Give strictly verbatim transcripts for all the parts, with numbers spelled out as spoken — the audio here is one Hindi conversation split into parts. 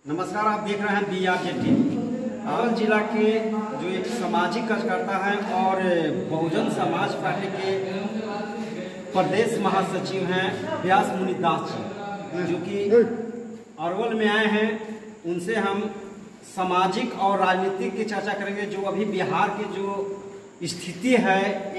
नमस्कार, आप देख रहे हैं B R J TV. Arwal जिला के जो एक सामाजिक कार्यकर्ता हैं और बहुजन समाज पार्टी के प्रदेश महासचिव हैं व्यास मुनिदास जी, जो कि अरवल में आए हैं। उनसे हम सामाजिक और राजनीतिक की चर्चा करेंगे। जो अभी बिहार की जो स्थिति है,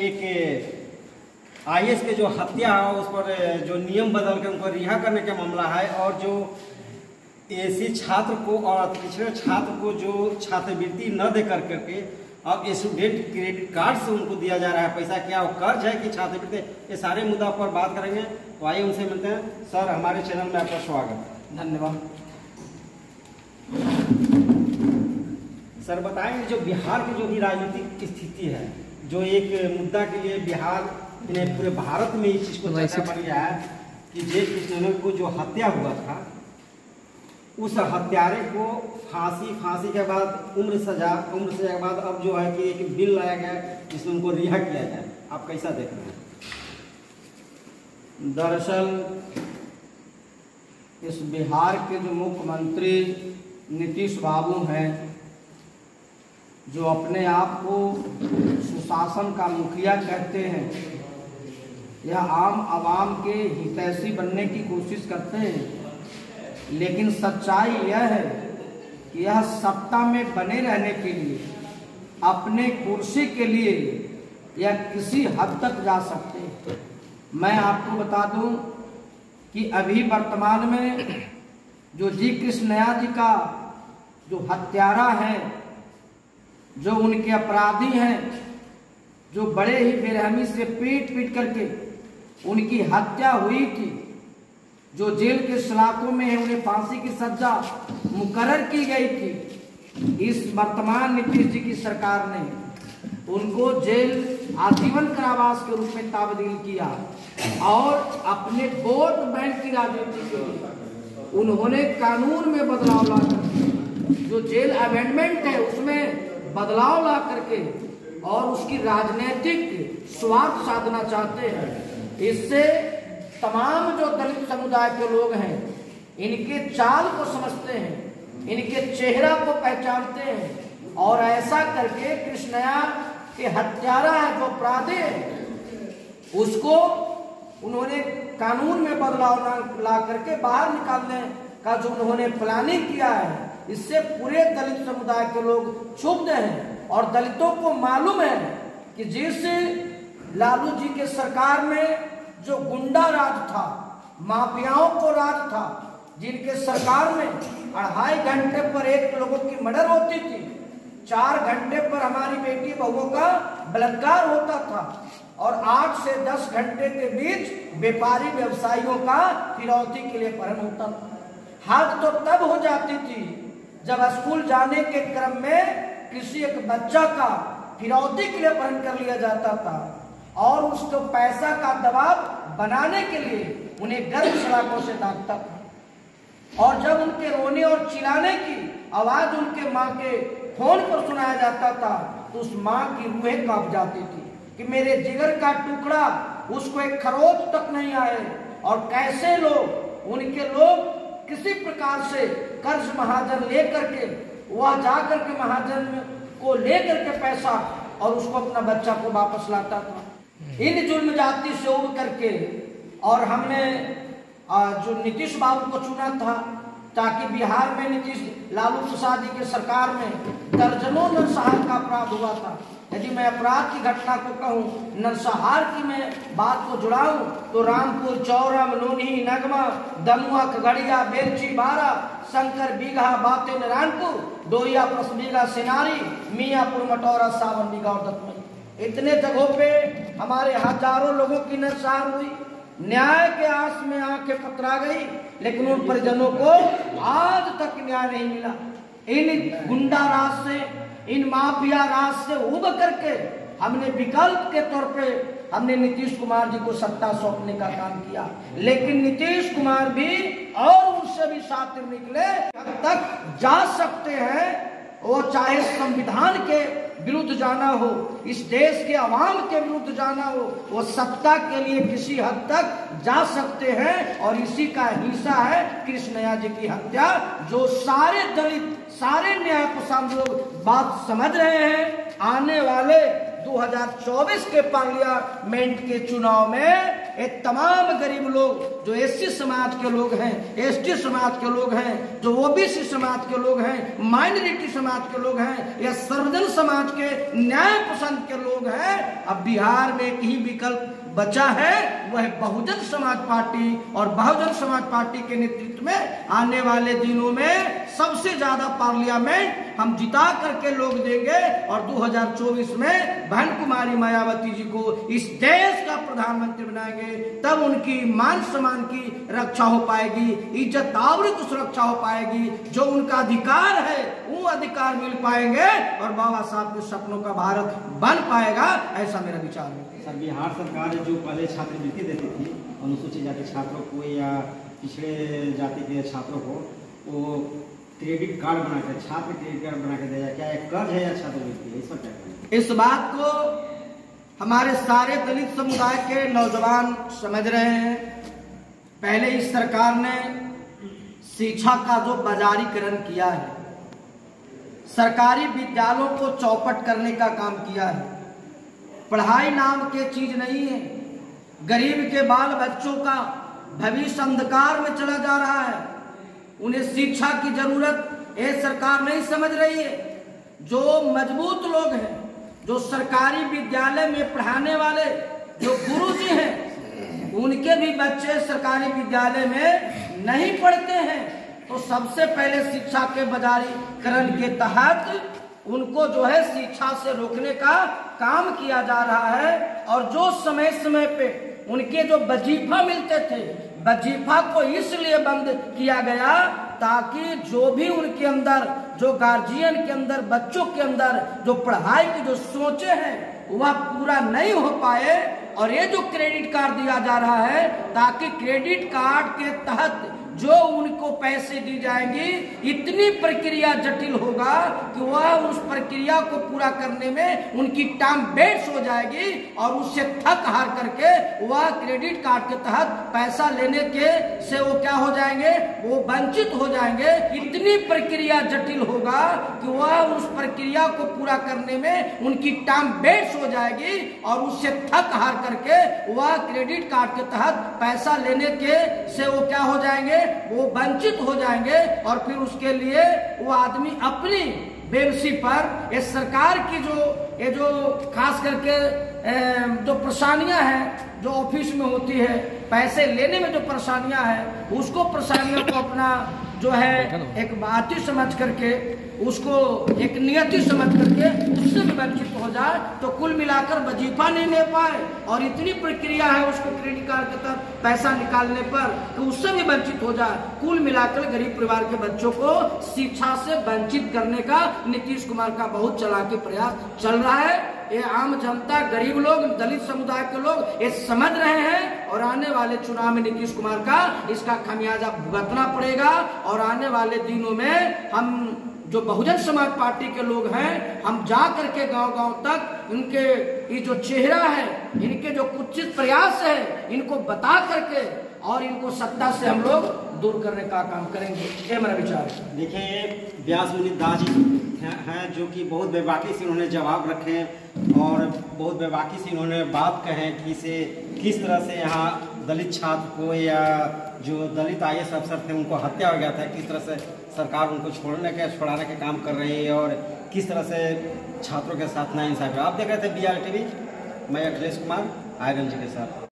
एक आई ए एस के जो हत्या है उस पर जो नियम बदल के उनको रिहा करने का मामला है, और जो एसी छात्र को और पिछड़े छात्र को जो छात्रवृत्ति न दे कर करके अब स्टूडेंट क्रेडिट कार्ड से उनको दिया जा रहा है पैसा, क्या वो कर्ज है कि छात्रवृत्ति, ये सारे मुद्दा पर बात करेंगे। तो आइए उनसे मिलते हैं। सर, हमारे चैनल में आपका स्वागत है। धन्यवाद। सर, बताएंगे जो बिहार की जो भी राजनीतिक स्थिति है, जो एक मुद्दा के लिए बिहार पूरे भारत में इस चीज को चर्चा बन गया है कि जे कृष्णन को जो हत्या हुआ था, उस हत्यारे को फांसी फांसी के बाद उम्र सजा उम्र सजा के बाद अब जो है कि एक बिल लाया गया जिसमें उनको रिहा किया जाए। आप कैसा देख रहे हैं? दरअसल इस बिहार के जो मुख्यमंत्री नीतीश बाबू हैं, जो अपने आप को सुशासन का मुखिया कहते हैं, यह आम आवाम के हितैषी बनने की कोशिश करते हैं, लेकिन सच्चाई यह है कि यह सत्ता में बने रहने के लिए, अपने कुर्सी के लिए यह किसी हद तक जा सकते हैं। मैं आपको बता दूं कि अभी वर्तमान में जो जी कृष्णया जी का जो हत्यारा है, जो उनके अपराधी हैं, जो बड़े ही बेरहमी से पीट पीट करके उनकी हत्या हुई थी, जो जेल के सलाखों में है, उन्हें फांसी की सजा मुकर्रर की गई थी, इस वर्तमान नीतीश जी की सरकार ने उनको जेल आजीवन कारावास के रूप में तब्दील किया और अपने वोट बैंक की राजनीति के लिए उन्होंने कानून में बदलाव ला करके, जो जेल अमेंडमेंट है उसमें बदलाव ला करके और उसकी राजनीतिक स्वार्थ साधना चाहते हैं। इससे तमाम जो दलित समुदाय के लोग हैं, इनके चाल को समझते हैं, इनके चेहरा को पहचानते हैं, और ऐसा करके कृष्णया के हत्यारा है, जो अपराधी है, उसको उन्होंने कानून में बदलाव ला करके बाहर निकालने का जो उन्होंने प्लानिंग किया है, इससे पूरे दलित समुदाय के लोग क्षुब्ध हैं। और दलितों को मालूम है कि जिस लालू जी के सरकार में जो गुंडा राज था, माफियाओं को राज था, जिनके सरकार में अढ़ाई घंटे पर एक लोगों की मर्डर होती थी, चार घंटे पर हमारी बेटी बहुओं का बलात्कार होता था, और आठ से दस घंटे के बीच व्यापारी व्यवसायियों का फिरौती के लिए अपहरण होता था। हद तो तब हो जाती थी जब स्कूल जाने के क्रम में किसी एक बच्चा का फिरौती के लिए अपहरण कर लिया जाता था, और उसको पैसा का दबाव बनाने के लिए उन्हें गर्म सलाखों से दागता था। और जब उनके रोने और चिल्लाने की आवाज उनके माँ के फोन पर सुनाया जाता था, तो उस माँ की रूहें कांप जाती थी कि मेरे जिगर का टुकड़ा, उसको एक खरोच तक नहीं आए। और कैसे लोग, उनके लोग किसी प्रकार से कर्ज महाजन लेकर के वह जाकर के महाजन को लेकर के पैसा और उसको अपना बच्चा को वापस लाता था। इन जुल्म जाति से उब करके, और हमने जो नीतीश बाबू को चुना था, ताकि बिहार में नीतीश लालू प्रसाद जी के सरकार में दर्जनों नरसंहार का अपराध हुआ था। यदि मैं अपराध की घटना को कहूँ, नरसंहार की मैं बात को जुड़ाऊं, तो रामपुर, चौरम, लोनी, नगमा, दमुआ, खगड़िया, बेलची, बारा, शंकर बीघा, बाते, नारायणपुर, डोरिया, पसबीघा, सिनारी, मियापुर, मटौरा, सावन बीघा और दत्तमई, इतने जगहों पे हमारे हजारों लोगों की नरसंहार हुई। न्याय के आस में आंखें पतरा गई, लेकिन उन परिजनों को आज तक न्याय नहीं मिला। इन गुंडा राज से, इन माफिया राज से उब करके हमने विकल्प के तौर पे हमने नीतीश कुमार जी को सत्ता सौंपने का काम किया, लेकिन नीतीश कुमार भी और उनसे भी शातिर निकले। अब तक जा सकते हैं वो, चाहे संविधान के विरुद्ध जाना हो, इस देश के अवाम के विरुद्ध जाना हो, वो सत्ता के लिए किसी हद तक जा सकते हैं। और इसी का हिस्सा है कृष्णया जी की हत्या, जो सारे दलित, सारे न्याय पसंद लोग बात समझ रहे हैं। आने वाले दो हज़ार चौबीस के पार्लियामेंट के चुनाव में ये तमाम गरीब लोग, जो एससी समाज के लोग हैं, एसटी समाज के लोग हैं, जो ओबीसी समाज के लोग हैं, माइनॉरिटी समाज के लोग हैं, या सर्वजन समाज के न्याय पसंद के लोग हैं, अब बिहार में एक ही विकल्प बचा है, वह बहुजन समाज पार्टी। और बहुजन समाज पार्टी के नेतृत्व में आने वाले दिनों में सबसे ज्यादा पार्लियामेंट हम जिता करके लोग देंगे। और दो हज़ार चौबीस में बहन कुमारी मायावती जी को इस देश का प्रधानमंत्री बनाएंगे। तब उनकी मान सम्मान की रक्षा हो पाएगी, इज्जत आबरू की सुरक्षा हो पाएगी, जो उनका अधिकार है वो अधिकार मिल पाएंगे और बाबा साहब के सपनों का भारत बन पाएगा। ऐसा मेरा विचार है। सर, बिहार सरकार जो पहले छात्रवृत्ति देती थी अनुसूचित जाति छात्रों को या पिछड़े जाति के छात्रों को, वो क्रेडिट कार्ड बना कर, छात्र क्रेडिट कार्ड बना कर दिया, क्या एक कर्ज है या छात्रवृत्ति है, इस पर क्या करें? इस बात को हमारे सारे दलित समुदाय के नौजवान समझ रहे हैं। पहले इस सरकार ने शिक्षा का जो बाजारीकरण किया है, सरकारी विद्यालयों को चौपट करने का काम किया है। पढ़ाई नाम के चीज नहीं है। गरीब के बाल बच्चों का भविष्य अंधकार में चला जा रहा है। उन्हें शिक्षा की जरूरत ये सरकार नहीं समझ रही है। जो मजबूत लोग हैं, जो सरकारी विद्यालय में पढ़ाने वाले जो गुरुजी हैं, उनके भी बच्चे सरकारी विद्यालय में नहीं पढ़ते हैं। तो सबसे पहले शिक्षा के बाजारीकरण के तहत उनको जो है शिक्षा से रोकने का काम किया जा रहा है। और जो समय समय पे उनके जो वजीफा मिलते थे, वजीफा को इसलिए बंद किया गया ताकि जो भी उनके अंदर, जो गार्जियन के अंदर, बच्चों के अंदर जो पढ़ाई की जो सोचे हैं वह पूरा नहीं हो पाए। और ये जो क्रेडिट कार्ड दिया जा रहा है, ताकि क्रेडिट कार्ड के तहत जो उनको पैसे दी जाएंगी, इतनी प्रक्रिया जटिल होगा कि वह उस प्रक्रिया को पूरा करने में उनकी टाइम वेस्ट हो जाएगी और उससे थक हार करके वह क्रेडिट कार्ड के तहत पैसा लेने के से वो क्या हो जाएंगे, वो वंचित हो जाएंगे। इतनी प्रक्रिया जटिल होगा कि वह उस प्रक्रिया को पूरा करने में उनकी टाइम वेस्ट हो जाएगी और उससे थक हार करके वह क्रेडिट कार्ड के तहत पैसा लेने के से वो क्या हो जाएंगे, वो वंचित हो जाएंगे। और फिर उसके लिए वो आदमी अपनी बेबसी पर ये सरकार की जो ये जो खास करके जो परेशानियां हैं जो ऑफिस में होती है, पैसे लेने में जो परेशानियां हैं, उसको परेशानियों को अपना जो है एक बात ही समझ करके, उसको एक नियति समझ करके उससे भी वंचित हो जाए तो कुल मिलाकर वजीफा नहीं ले पाए और इतनी प्रक्रिया है उसको क्रेडिट कार्ड के तहत पैसा निकालने पर तो उससे भी वंचित हो जाए। कुल मिलाकर गरीब परिवार के बच्चों को शिक्षा से वंचित करने का नीतीश कुमार का बहुत चालाकी प्रयास चल रहा है। ये आम जनता, गरीब लोग, दलित समुदाय के लोग ये समझ रहे हैं और आने वाले चुनाव में नीतीश कुमार का इसका खामियाजा भुगतना पड़ेगा। और आने वाले दिनों में हम जो बहुजन समाज पार्टी के लोग हैं, हम जा करके गांव गांव तक इनके ये जो चेहरा है, इनके जो कुत्सित प्रयास है, इनको बता करके और इनको सत्ता से हम लोग दूर करने का काम करेंगे। ये मेरा विचार है। देखिए, व्यास मुनि दास जी हैं जो कि बहुत बेबाकी से उन्होंने जवाब रखे और बहुत बेबाकी से इन्होंने बात कहे कि से किस तरह से यहाँ दलित छात्र को या जो दलित आई ए एस अफसर थे उनको हत्या हो गया था, किस तरह से सरकार उनको छोड़ने के छुड़ाने के काम कर रही है और किस तरह से छात्रों के साथ नाइंसाफी। आप देख रहे थे बी आर टी वी, मैं अखिलेश कुमार आयरन जी के साथ।